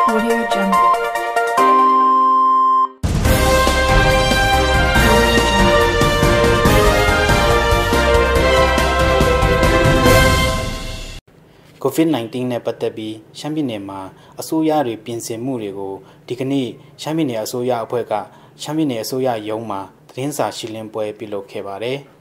Audio Jungle. COVID-19 နဲ့ပတ်သက်ပြီးရှမ်းပြည်နယ်မှာအစိုးရတွေပြင်ဆင်မှုတွေကိုဒီကနေ့ရှမ်းပြည်နယ်အစိုးရအဖွဲ့ကရှမ်းပြည်နယ်အစိုးရရုံးမှာသတင်းစာရှင်းလင်းပွဲပြုလုပ်ခဲ့ပါတယ်။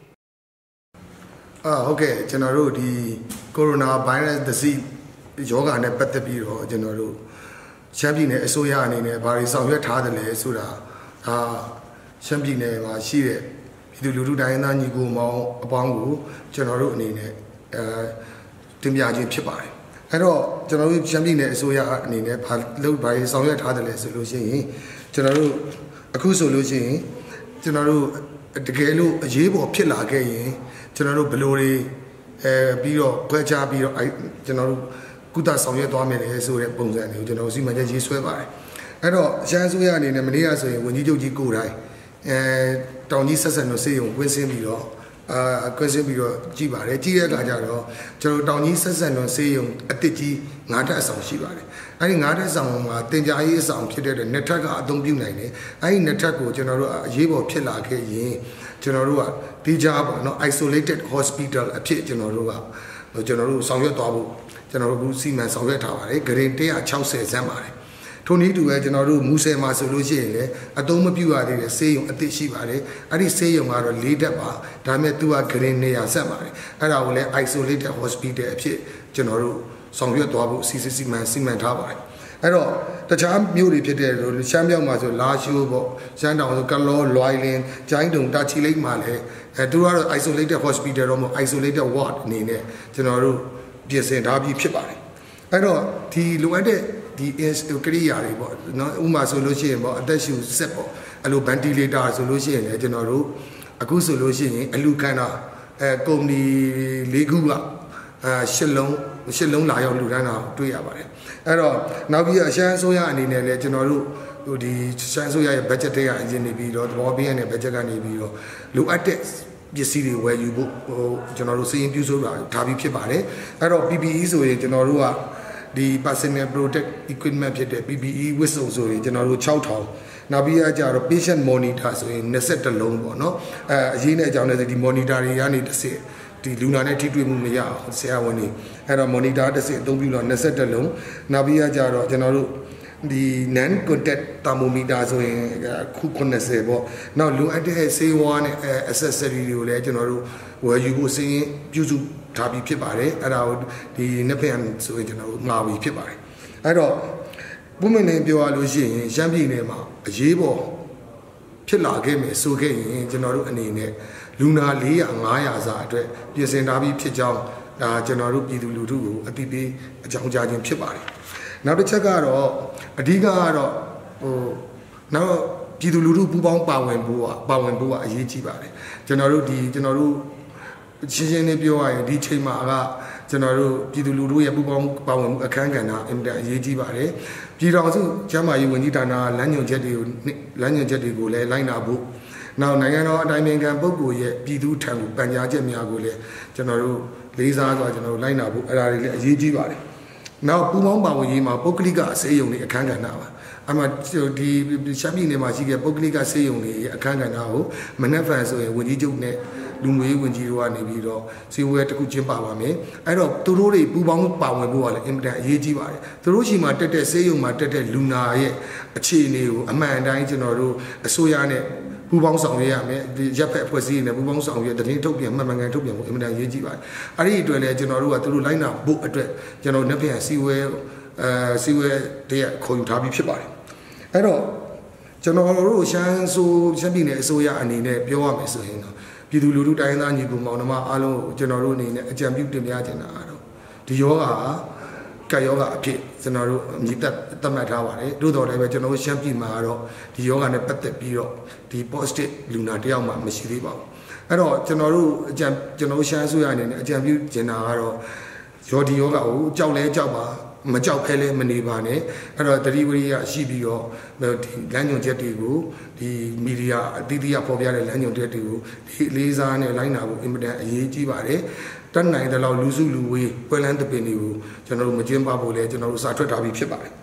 ဟုတ်ကဲ့ကျွန်တော်တို့ဒီကိုရိုနာဗိုင်းရပ်စ်သတိယောဂနဲ့ပတ်သက်ပြီးတော့ကျွန်တော်တို့ရှမ်းပြည်နယ်အစိုးရအနေနဲ့ဘာတွေဆောင်ရွက်ထားတယ်လဲဆိုတာရှမ်းပြည်နယ်မှာရှိတဲ့ပြည်သူလူထုတိုင်းသားညီကိုမောင်အပေါင်းကိုကျွန်တော်တို့အနေနဲ့တင်ပြခြင်းဖြစ်ပါတယ်အဲ့တော့ကျွန်တော်တို့ရှမ်းပြည်နယ်အစိုးရအနေနဲ့ဘာတွေဆောင်ရွက်ထားတယ်လဲဆိုလို့ရှိရင်ကျွန်တော်တို့အခုဆိုလို့ရှိရင်ကျွန်တော်တို့တကယ်လို့အရေးပေါ်ဖြစ်လာခဲ့ရင်ကျွန်တော်တို့ဘလိုတွေပြီးတော့ခွဲခြားပြီးတော့ကျွန်တော်တို့ကုသဆောင်ရွက်သွားမယ်လေဆိုတဲ့ပုံစံတွေကိုကျွန်တော်စီမံချက်ရေးဆွဲပါတယ်အဲ့တော့ရှမ်းအစိုးရအနေနဲ့မနေ့ကဆိုရင်ဝန်ကြီးချုပ်ကြီးကိုယ်တိုင်တောင်ကြီးဆက်ဆံလို့စေယုံကွင်းစင်းပြီးတော့ကွင်းစင်းပြီးတော့ကြည့်ပါတယ်ကြည့်တဲ့အခါကျတော့ကျွန်တော်တောင်ကြီးဆက်ဆံလို့စေယုံအတစ်ကြီး9ထပ်အဆောင်ရှိပါတယ်အဲ့ဒီ9ထပ်ဆောင်မှာတင်ကြားရေးအဆောင်ဖြစ်တဲ့နှစ်ထပ်ကအသုံးပြုနိုင်တယ်အဲ့ဒီနှစ်ထပ်ကိုကျွန်တော်တို့အရေးပေါ်ဖြစ်လာခဲ့ရင်ကျွန်တော်တို့ကဒီကြားပေါ့နော် isolated hospital အဖြစ်ကျွန်တော်တို့ဆောင်ရွက်သွားဖို့ကျွန်တော်တို့အခုစီမံဆောင်ရွက်ထားပါတယ်ဂရင်160ဇန်းပါတယ်ထိုနည်းတူပဲကျွန်တော်တို့မူဆယ်မှာဆိုလို့ရှိရင်လည်းအသုံးမပြုရသေးတဲ့ဆေးရုံအသစ်ရှိပါတယ်အဲ့ဒီဆေးရုံကတော့၄တက်ပါဒါပေမဲ့သူကဂရင်100ဆက်ပါတယ်အဲ့ဒါကိုလည်း isolated hospital အဖြစ်ကျွန်တော်တို့ဆောင်ရွက်သွားဖို့စီမံထားပါတယ်အဲ့တော့တခြားမြို့တွေဖြစ်တဲ့ရှမ်းမြောက်မှာဆိုလာရှိုးပေါ့ရှမ်းတောင်ဆိုကလောလွိုင်လင်ကျိုင်းတုံတာချီလိတ်မှာလည်းသူကတော့ isolated hospital တော့မဟုတ် isolated ward အနေနဲ့ကျွန်တော်တို့ပြင်ဆင်ထားပြီးဖြစ်ပါတယ်အဲ့တော့ဒီလိုအပ်တဲ့ဒီ ကိရိယာတွေပေါ့နော်ဥပမာဆိုလို့ရှိရင်ပေါ့အသက်ရှူစက်ပေါ့အဲ့လို ventilator ဆိုလို့ရှိရင်လည်းကျွန်တော်တို့အခုဆိုလို့ရှိရင်အလူခံတာကုမ္ပဏီ၄ခုကရှစ်လုံးလာရောက်လူတန်းတာတွေ့ရပါတယ်အဲ့တော့နောက်ပြီးရှမ်းအစိုးရအနေနဲ့လည်းကျွန်တော်တို့ဒီရှမ်းအစိုးရရဲ့ budget တွေကအရင်နေပြီးတော့သဘောပေးရတဲ့ budget ကနေပြီးတော့လိုအပ်တဲ့ပစ္စည်းတွေဝယ်ယူဖို့ကျွန်တော်တို့စီရင်ပြုစုထားပြီးဖြစ်ပါတယ်အဲ့တော့ PPE ဆိုရင်ကျွန်တော်တို့ကဒီ personal protect equipment ဖြစ်တဲ့ PPE ဝတ်စုံဆိုရင်ကျွန်တော်တို့6000နောက်ပြီးကြတော့ patient monitor ဆိုရင်21လုံးပေါ့နော်အရေးနဲ့အကြောင်းနဲ့ဒီ monitor တွေကနေတစ်စစ်ဒီလူနာနဲ့ထိတွေ့မှုမရအောင်ဆရာဝန်တွေအဲ့တော့ monitor တစ်စစ်အသုံးပြုတော့21လုံးနောက်ပြီးကြတော့ကျွန်တော်တို့ဒီ non contact thermometer ဆိုရင်ခု80ပေါ့နောက်လိုအပ်တဲ့ဆေးဝါးနဲ့accessory တွေကိုလည်းကျွန်တော်တို့ဝယ်ယူဖို့စီရင်ပြုစုထားပြီးဖြစ်ပါတယ်အဲ့ဒါကိုဒီနှစ်ဖက်ဆိုရင်ကျွန်တော်တို့မှာပြီးဖြစ်ပါတယ်အဲ့တော့ပုံမှန်နဲ့ပြောရလို့ရှိရင်ရှမ်းပြည်နယ်မှာအရေးပေါ်ဖြစ်လာခဲ့မယ်ဆိုခဲ့ရင်ကျွန်တော်တို့အနေနဲ့လူနာ400 500စာအတွက်ပြင်ဆင်ထားပြီးဖြစ်ကြောင်းဒါကျွန်တော်တို့ပြည်သူလူထုကိုအသိပေးအကြောင်းကြားခြင်းဖြစ်ပါတယ်နောက်တစ်ချက်ကတော့အဓိကကတော့နောက်ပြည်သူလူထုပူးပေါင်းပါဝင်ဖို့ကအရေးကြီးပါတယ်ကျွန်တော်တို့ရှင်းလေးပြောရရင်ဒီချိန်မှာကကျွန်တော်တို့ပြည်သူလူထုရဲ့ပူးပေါင်းပါဝင်မှုအခမ်းကဏ္ဍအင်တာအရေးကြီးပါတယ်ပြည်တော်စုကျန်းမာရေးဝန်ကြီးဌာနလမ်းညွှန်ချက်တွေကိုလည်းလိုက်နာဖို့နောက်နိုင်ငံတော်အတိုင်ပင်ခံပုဂ္ဂိုလ်ရဲ့ပြည်သူထံကိုပန်ကြားချက်များကိုလည်းကျွန်တော်တို့လေးစားစွာကျွန်တော်တို့လိုက်နာဖို့အဲ့ဒါတွေလည်းအရေးကြီးပါတယ်နောက်ပူပေါင်းပါဝင်ရေးမှာပုဂ္ဂလိကအစေယုံတွေအခမ်းကဏ္ဍပါအမှဒီရှမ်းပြည်နယ်မှာရှိတဲ့ပုဂ္ဂလိကစေယုံတွေအခမ်းကဏ္ဍကိုမနက်ဖြန်ဆိုရင်ဝန်ကြီးချုပ်နဲ့လူမျိုးရေးဝန်ကြီးတို့ကနေပြီးတော့စီဝဲတစ်ခုချင်းပါပါမယ်အဲ့တော့သူတို့တွေပူပေါင်းပါဝင်ဖို့ကလည်းအင်မတန်အရေးကြီးပါတယ်သူတို့ရှိမှတက်တဲ့စေယုံမှာတက်တဲ့လူနာရဲ့အခြေအနေကိုအမှန်တိုင်းကျွန်တော်တို့အစိုးရနဲ့ပူပေါင်းဆောင်ရွက်ရမယ်ဒီရပ်ဖက်အဖွဲ့အစည်းနဲ့ပူပေါင်းဆောင်ရွက်သတင်းထုတ်ပြန်မှန်မှန်ကန်ထုတ်ပြန်ဖို့အင်မတန်ရေးကြည့်ပါတယ်အဲ့ဒီအတွက်လည်းကျွန်တော်တို့ကသူတို့လိုက်နာဖို့အတွက်ကျွန်တော်နှစ်ဖက်စီဝဲတည်းခေါ်ယူထားပြီးဖြစ်ပါတယ်အဲ့တော့ကျွန်တော်တို့ရှမ်းပြည်နယ်အစိုးရအနေနဲ့ပြောရမယ်ဆိုရင်တော့ပြည်သူလူထုတိုင်းသားညီကိုမောင်နှမအားလုံးကိုကျွန်တော်တို့အနေနဲ့အကြံပြုတင်ပြချင်တာကတော့ဒီယောဂကယောဂအဖြစ်ကျွန်တော်တို့အမြင့်သတ်မှတ်ထားပါတယ်သို့တော်လည်းပဲကျွန်တော်တို့ရှမ်းပြည်မှာကတော့ဒီယောဂနဲ့ပတ်သက်ပြီးတော့ဒီ positive လူနာတယောက်မှမရှိသေးပါဘူးအဲ့တော့ကျွန်တော်တို့ရှမ်းအစိုးရအနေနဲ့အကြံပြုချင်တာကတော့ဒီယောဂကိုကြောက်လဲကြောက်ပါမကြောက်ဖဲလဲမနေပါနဲ့အဲ့တော့တတိဝရိယရှိပြီးတော့ဒီလမ်းညွှန်ချက်တွေကိုဒီမီဒီယာအသီးသီးဖော်ပြတဲ့လမ်းညွှန်ချက်တွေကိုဒီလေးစားနဲ့လိုက်နာဖို့အင်မတန်အရေးကြီးပါတယ်တတ်နိုင်တဲ့လောက်လူစုလူဝေးပွဲလန်းတပင်တွေကိုကျွန်တော်တို့မကျင်းပဖို့လဲကျွန်တော်တို့စာထွက်ထားပြီးဖြစ်ပါတယ်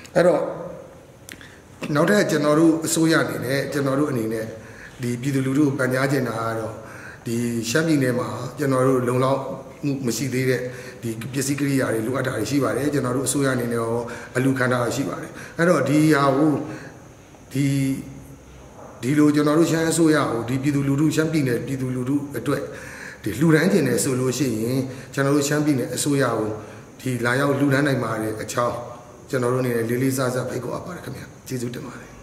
အဲ့တော့နောက်ထပ်ကျွန်တော်တို့အစိုးရအနေနဲ့ကျွန်တော်တို့အနေနဲ့ဒီပြည်သူလူထုပညာကျင်တာကတော့ဒီရှမ်းပြည်နယ်မှာကျွန်တော်တို့လုံလောက်မှုမရှိသေးတဲ့ဒီပစ္စည်းကိရိယာတွေလိုအပ်တာတွေရှိပါတယ်ကျွန်တော်တို့အစိုးရအနေနဲ့ရောအလူခံတာရှိပါတယ်အဲ့တော့ဒီဟာကိုဒီလိုကျွန်တော်တို့ရှမ်းအစိုးရကိုဒီပြည်သူလူထုရှမ်းပြည်နယ်ပြည်သူလူထုအတွက်ဒီလူဒန်းကျင်တယ်ဆိုလို့ရှိရင်ကျွန်တော်တို့ရှမ်းပြည်နယ်အစိုးရကိုဒီလာရောက်လူဒန်းနိုင်ပါတယ်အချောင်းကျွန်တော်တို့အနေနဲ့လေးလေးစားစားဖိတ်ခေါ်အပ်ပါတယ်ခင်ဗျာကျေးဇူးတင်ပါတယ်